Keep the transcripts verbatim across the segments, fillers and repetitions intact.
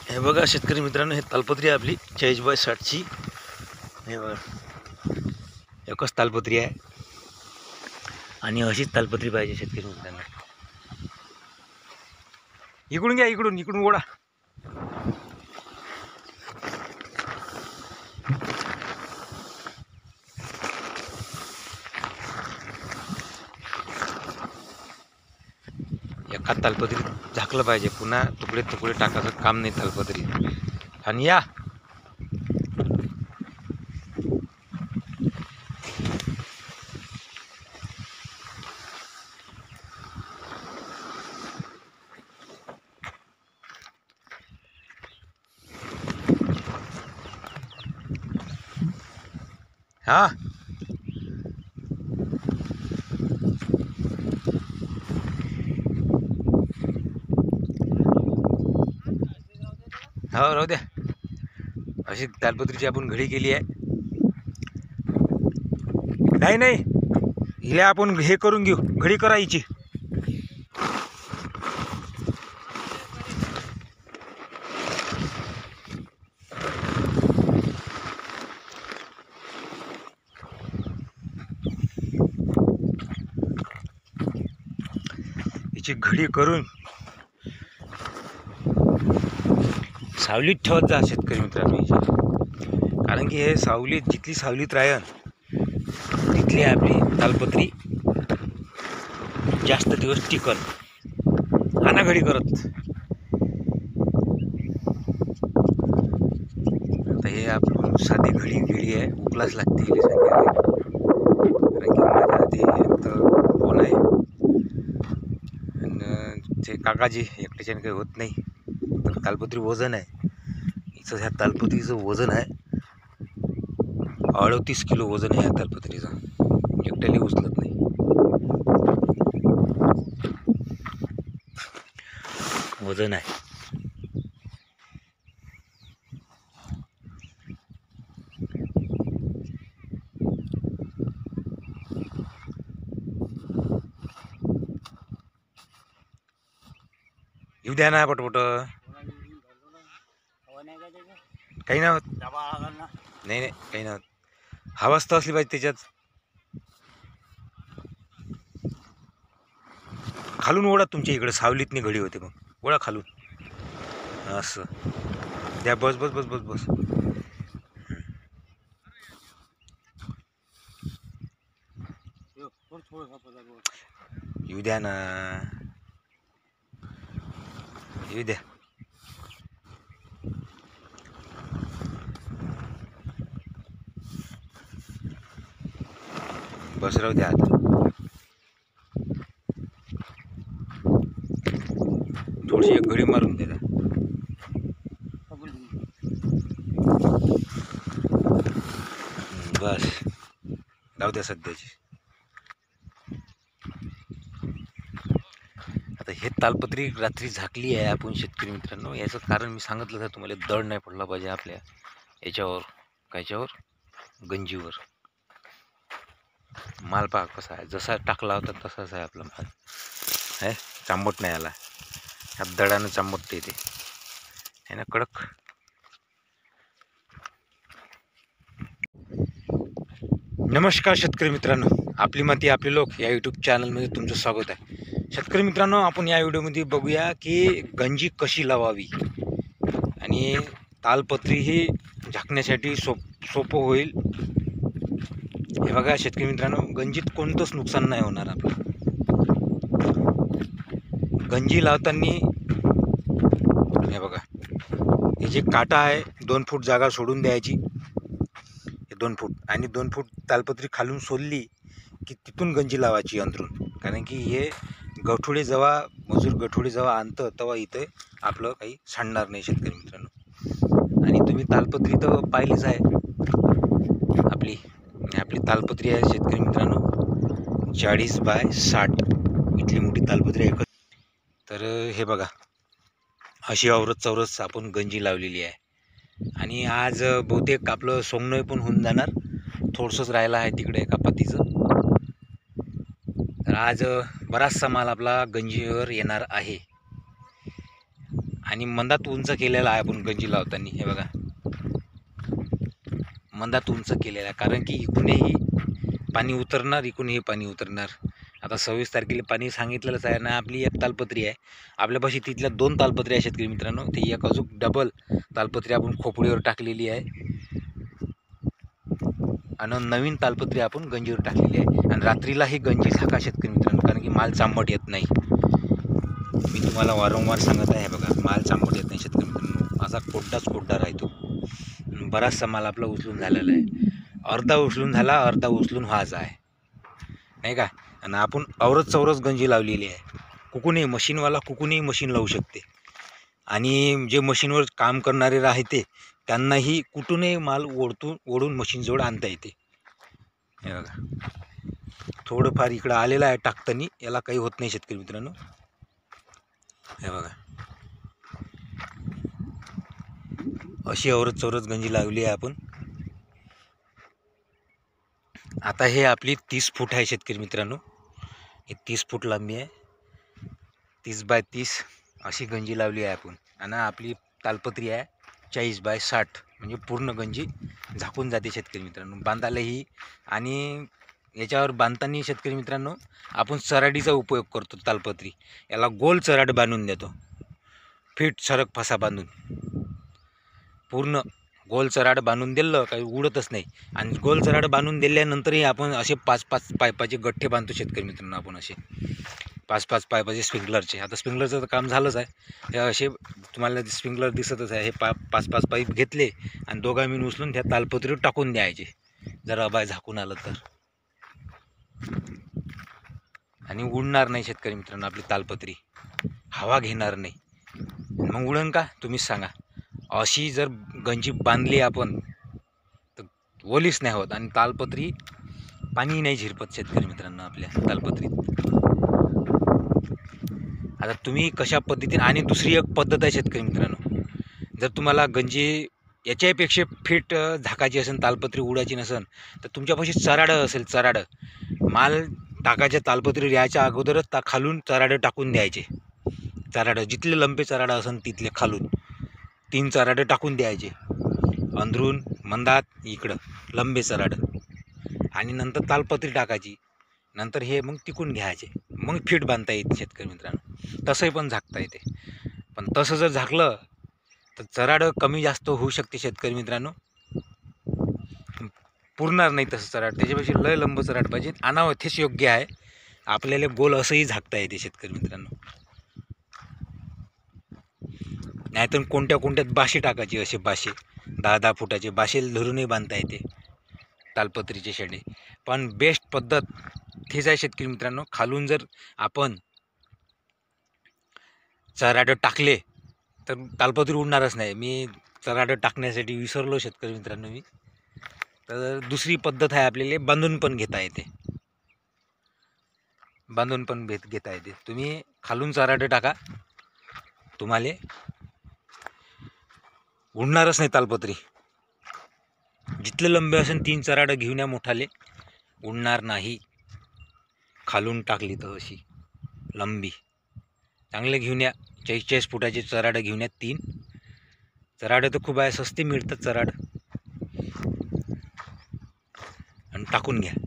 हे बघा शेतकरी मित्रांनो, हे तालपत्री आहे आपली चाळीस बाय साठची. हे बघा एकच तालपत्री आहे आणि अशीच तालपत्री पाहिजे शेतकरी मित्रांनो. इकडून घ्या, इकडून इकडून ओढा. एका तालपत्री झाकलं पाहिजे, पुन्हा तुकडे तुकडे टाकायचं काम नाही तालपत्री. आणि या हा हो राहू द्या. अशी तालपत्रीची आपण घडी केली आहे. नाही नाही हिला आपण हे करून घेऊ, घडी करायची. हिची घडी करून सावलीत ठेवत जा शेतकरी मित्रांनो. कारण की हे सावलीत जितली सावलीत राहन तिथली आपली तालपत्री जास्त दिवस टिकन. आणा घडी करत. आता हे आपण साधी घडी गेली आहे, उकलाच लागते कारण की माझ्या आधी एक तर फोन आहे आणि ते काकाजी एकट्याच्याने काही होत नाही. तर तालपत्री वजन आहे हिचं. ह्या तालपत्रीचं वजन आहे अडतीस किलो वजन आहे ह्या तालपत्रीचं. एकट्याने उचलत नाही. वजन आहे. येऊ द्या ना पटपट. काही नाही होत. नाही नाही काही नाही होत. हवाच तर असली पाहिजे त्याच्यात. खालून ओढा. तुमच्या इकडे सावलीतनी घडी होते, मग ओढा खालून असं द्या. बस बस बस बस बस. येऊ द्या ना, येऊ द्या. बस राहू द्या. आता थोडीशी एक घडी मारून द्या. बस जाऊ द्या सध्याची. आता हे तालपत्री रात्री झाकली आहे आपण शेतकरी मित्रांनो. याचं कारण मी सांगितलं तर तुम्हाला दड नाही पडला पाहिजे आपल्या याच्यावर, कायच्यावर, गंजीवर. माल पहा कसा आहे, जसा टाकला होता तसाच आहे आपला माल. आहे चांबट नाही आला. ह्या दडानं चांबटते ते आहे ना, कडक. नमस्कार शेतकरी मित्रांनो, आपली माती आपले लोक या यूट्यूब चॅनलमध्ये तुमचं स्वागत आहे. शेतकरी मित्रांनो, आपण या व्हिडिओमध्ये बघूया की गंजी कशी लावावी आणि तालपत्री ही झाकण्यासाठी सोप सोपं होईल. हे बघा शेतकरी मित्रांनो, गंजीत कोणतंच नुकसान नाही होणार आपलं. गंजी लावताना हे बघा, हे जे काटा आहे दोन फूट जागा सोडून द्यायची. हे दोन फूट आणि दोन फूट तालपत्री खालून सोडली की तिथून गंजी लावायची अंतरून. कारण की हे गठोडे जेव्हा मजूर गठोडे जेव्हा आणतं तेव्हा इथे आपलं काही सांडणार नाही शेतकरी मित्रांनो. आणि तुम्ही तालपत्री तर पाहिलीच आहे आपली. आपली तालपत्री आहे शेतकरी मित्रांनो चाळीस बाय साठ. इथली मोठी तालपत्री आहे. तर हे बघा अशी औरत चौरस आपण गंजी लावलेली आहे. आणि आज बहुतेक आपलं सोंगणं पण होऊन जाणार. थोडंसंच राहिलं आहे तिकडे कपातीचं. तर आज बराचसा माल आपला गंजीवर येणार आहे. आणि मंदात उंच केलेला आहे आपण गंजी लावताना. हे बघा, मंदात उंच केलेला आहे, कारण की इकडूनही पाणी उतरणार, इकडूनही पाणी उतरणार. आता सव्वीस तारखेला पाणी सांगितलेलंच आहे ना. आपली एक तालपत्री आहे आपल्यापाशी, तिथल्या दोन तालपत्री आहे शेतकरी मित्रांनो. ते एक अजून डबल तालपत्री आपण खोपडीवर टाकलेली आहे आणि नवीन तालपत्री आपण गंजीवर टाकलेली आहे. आणि रात्रीला ही गंजी झाका शेतकरी मित्रांनो, कारण की माल चांबट येत नाही. मी तुम्हाला वारंवार सांगत आहे. बघा, माल चांबट येत नाही शेतकरी मित्रांनो, असा कोड्डाच कोड्डा राहतो. बराचसा माल आपला उचलून झालेला आहे, अर्धा उचलून झाला, अर्धा उचलून व्हायचा आहे, नाही का. आणि आपण औरत चौरस गंजी लावलेली आहे. कुकूनही मशीनवाला कुकूनही मशीन लावू शकते, आणि जे मशीनवर काम करणारे राहते त्यांनाही कुठूनही माल ओढतून ओढून मशीनजवळ आणता येते. हे बघा, थोडंफार इकडं आलेलं आहे टाकतानी, याला काही होत नाही शेतकरी मित्रांनो. हे बघा, अशी औरत चौरस गंजी लावली आहे आपण. आता हे आपली तीस फूट आहे शेतकरी मित्रांनो. हे तीस फूट लांबी आहे, तीस बाय तीस अशी गंजी लावली आहे आपण. आणि आपली तालपत्री आहे चाळीस बाय साठ, म्हणजे पूर्ण गंजी झाकून जाते शेतकरी मित्रांनो बांधायलाही. आणि याच्यावर बांधताना शेतकरी मित्रांनो आपण चराडीचा उपयोग करतो. तालपत्री याला गोल चराड बांधून देतो, फिट सरक फसा बांधून, पूर्ण गोल चराड बांधून दिलं काही उडतच नाही. आणि गोल चराड बांधून दिल्यानंतरही आपण असे पाच पाच पायपाचे गठ्ठे बांधतो शेतकरी मित्रांनो. आपण असे पाच पाच पायपाचे स्प्रिंकलरचे, आता स्प्रिंकलरचं तर काम झालंच आहे. हे असे तुम्हाला स्प्रिंकलर दिसतच आहे. हे पा पाच पाच पाईप घेतले आणि दोघा मिळून उचलून त्या तालपत्रीवर टाकून द्यायचे, जर अबाय झाकून आलं तर. आणि उडणार नाही शेतकरी मित्रांनो आपली तालपत्री, हवा घेणार नाही. मग उडन का तुम्हीच सांगा. अशी जर गंजी बांधली आपण तर ओलीच नाही होत, आणि तालपत्री पाणी नाही झिरपत शेतकरी मित्रांनो आपल्या तालपत्रीत. आता तुम्ही कशा पद्धतीने, आणि दुसरी एक पद्धत आहे शेतकरी मित्रांनो, जर तुम्हाला गंजी याच्यापेक्षा फिट झाकायची असेल, तालपत्री उडायची नसेल, तर तुमच्यापाशी चराडं असेल, चराडं माल टाकायच्या तालपत्री यायच्या अगोदरच ता खालून चराडं टाकून द्यायचे. चराडं जिथले लंबे चराडं असेल तिथले खालून तीन चराडे टाकून द्यायचे, अंधरून मंदात इकडं लंबे चराडं, आणि नंतर तालपत्री टाकायची. नंतर हे मग टिकून घ्यायचे, मग फिट बांधता येते शेतकरी मित्रांनो. तसंही पण झाकता येते, पण तसं जर झाकलं तर चराडं कमी जास्त होऊ शकते शेतकरी मित्रांनो, पुरणार नाही तसं चराड. त्याच्यापेक्षा लय लंब चराड पाहिजे, आणावं तेच योग्य आहे. आपल्याला गोल असंही झाकता येते शेतकरी मित्रांनो. नाहीतर कोणत्या कोणत्यात बाशे टाकायची, असे बाशे दहा दहा फुटाचे बाशे धरूनही बांधता येते तालपत्रीचे शेडे. पण बेस्ट पद्धत हेच आहे शेतकरी मित्रांनो. खालून जर आपण चराडं टाकले तर तालपत्री उडणारच नाही. मी चराडं टाकण्यासाठी विसरलो शेतकरी मित्रांनो मी. तर दुसरी पद्धत आहे आपल्याला, बांधून पण घेता येते, बांधून पण भेट घेता येते. तुम्ही खालून चराडं टाका, तुम्हाला उडणारच नाही तालपत्री. जिथले लंबे असेल तीन चराडं घेऊन या मोठाले, उडणार नाही. खालून टाकली तर अशी लंबी चांगले घेऊन या, चाळीस चाळीस फुटाचे चराडं घेऊन या. तीन चराडं तर खूप आहे, सस्ते मिळतात चराड, आणि टाकून घ्या.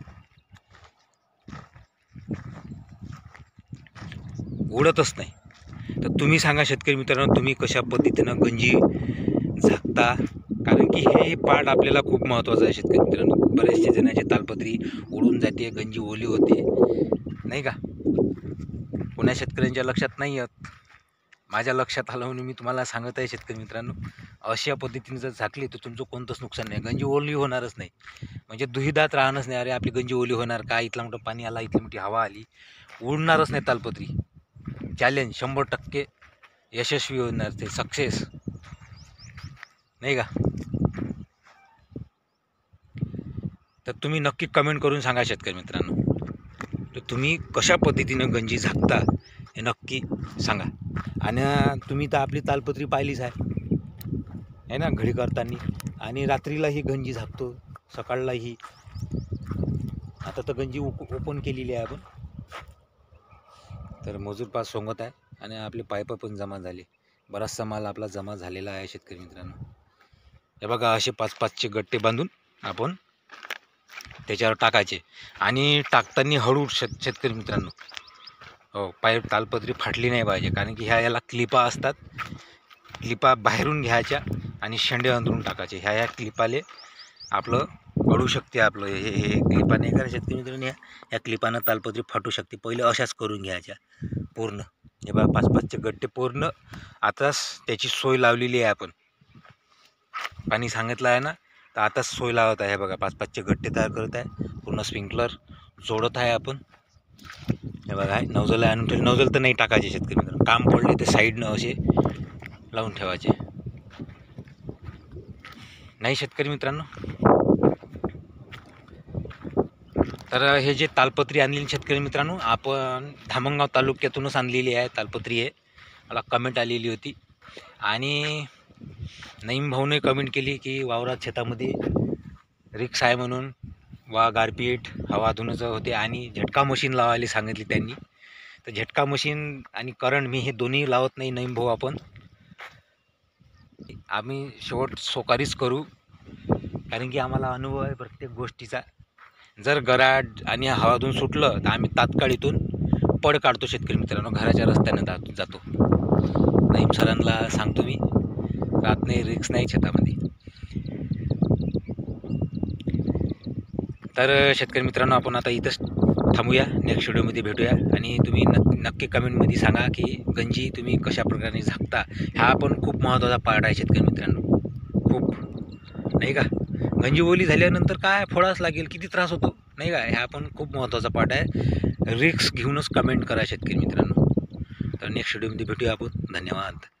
उडतच नाही. तर तुम्ही सांगा शेतकरी मित्रांनो, तुम्ही कशा पद्धतीनं गंजी झाकता, कारण की हे पार्ट आपल्याला खूप महत्त्वाचं आहे शेतकरी मित्रांनो. बरेचसे जणांची तालपत्री उडून जाते, गंजी ओली होते, नाही का. पुण्या शेतकऱ्यांच्या लक्षात नाही येत, माझ्या लक्षात आलं म्हणून मी तुम्हाला सांगत आहे शेतकरी मित्रांनो. अशा पद्धतीने जर झाकली तर तुमचं कोणतंच नुकसान नाही, गंजी ओली होणारच नाही. म्हणजे दुहिदात राहणंच नाही, अरे आपली गंजी ओली होणार का, इथला मोठं पाणी आला, इथली मोठी हवा आली, उडणारच नाही तालपत्री. चॅलेंज शंभर टक्के यशस्वी होणार, ते सक्सेस, नाही का. तर तुम्ही नक्की कमेंट करून सांगा शेतकरी मित्रांनो, तर तुम्ही कशा पद्धतीनं गंजी झाकता हे नक्की सांगा. आणि तुम्ही तर आपली तालपत्री पाहिलीच आहे आहे ना, घडी करताना. आणि रात्रीलाही गंजी झाकतो, सकाळलाही. आता तर गंजी ओपन केलेली आहे आपण. तर मजूर पास सोंगत आहे, आणि आपले पाईप पण जमा झाले. बराचसा माल आपला जमा झालेला आहे शेतकरी मित्रांनो. हे बघा असे पाच पाचचे गट्टे बांधून आपण त्याच्यावर टाकायचे आणि टाकताना हळू शेत शेतकरी मित्रांनो. हो, पाईप तालपत्री फाटली नाही पाहिजे, कारण की ह्या याला क्लिपा असतात. क्लिपा बाहेरून घ्यायच्या आणि शेंडे अंदरून टाकायचे. ह्या ह्या क्लिपाले आपलं अडू शकते. आपलं हे हे क्लिपा नाही करा शेतकरी मित्रांनो, या क्लिपानं तालपत्री फाटू शकते. पहिले अशाच करून घ्यायच्या पूर्ण. हे बघा पाच पाचचे गट्टे पूर्ण आताच त्याची सोय लावलेली आहे आपण. पाणी सांगितलं आहे ना, तर आताच सोय लावत आहे. बघा पाच पाचचे गट्टे तयार करत आहे, पूर्ण स्प्रिंकलर जोडत आहे आपण. हे बघा आहे नवजल आणून ठेवले. नवजल तर नाही टाकायचे शेतकरी मित्रांनो, काम पडले ते साईडनं असे लावून ठेवायचे नाही शेतकरी मित्रांनो. तर हे जे तालपत्री आणलेली शेतकरी मित्रांनो, आपण धामणगाव तालुक्यातूनच आणलेली आहे तालपत्री आहे. मला कमेंट आलेली होती आणि नईम भाऊने कमेंट केली की वावरात शेतामध्ये रिक्स आहे म्हणून, वा गारपीट हवा धुण्याचं होते आणि झटका मशीन लावायला सांगितली त्यांनी. तर झटका मशीन आणि करंट मी हे दोन्ही लावत नाही नईम भाऊ. आपण आम्ही शेवट सोकारीच करू, कारण की आम्हाला अनुभव आहे प्रत्येक गोष्टीचा. जर गराड आणि हवाधून सुटलं तर आम्ही तात्काळ इथून पड काढतो शेतकरी मित्रांनो, घराच्या रस्त्यानं जातो. नईम सरांना सांगतो मी, रात नाही रिक्स नाही शेतामध्ये. तर शेतकरी मित्रांनो आपण आता इथंच थांबूया, नेक्स्ट व्हिडिओमध्ये भेटूया. आणि तुम्ही नक्की नक्की कमेंटमध्ये सांगा की गंजी तुम्ही कशा प्रकारे झाकता. हा पण खूप महत्त्वाचा पार्ट आहे शेतकरी मित्रांनो, खूप नाही का. गंजी ओली झाल्यानंतर काय फोडाच लागेल, किती त्रास होतो नाही का. ह्या पण खूप महत्त्वाचा पार्ट आहे. रिक्स घेऊनच कमेंट करा शेतकरी मित्रांनो. तर नेक्स्ट व्हिडिओमध्ये भेटूया आपण. धन्यवाद.